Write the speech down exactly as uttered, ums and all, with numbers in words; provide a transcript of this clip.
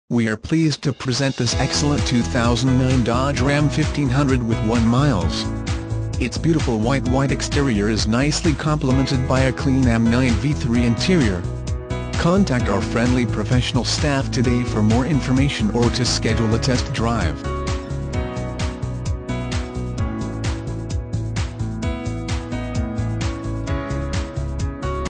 We are pleased to present this excellent two thousand nine Dodge Ram fifteen hundred with one miles. Its beautiful white white exterior is nicely complemented by a clean M nine V three interior. Contact our friendly professional staff today for more information or to schedule a test drive.